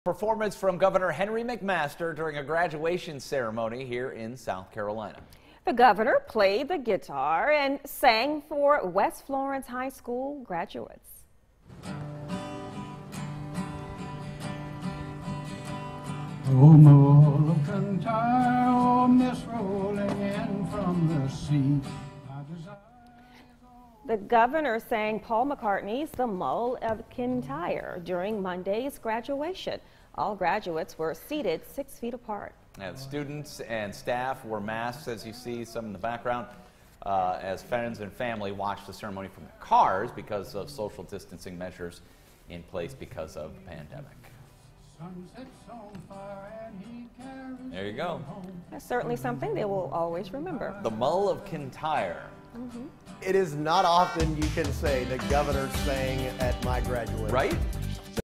Performance from Governor Henry McMaster during a graduation ceremony here in South Carolina. The governor played the guitar and sang for West Florence High School graduates. Oh, mull of Kintyre, oh, mist rolling in from the sea. The governor sang Paul McCartney's The Mull of Kintyre during Monday's graduation. All graduates were seated 6 feet apart. And students and staff wore masks, as you see some in the background, as friends and family watched the ceremony from their cars because of social distancing measures in place because of the pandemic. There you go. That's certainly something they will always remember. The Mull of Kintyre. It is not often you can say the governor sang at my graduation. Right?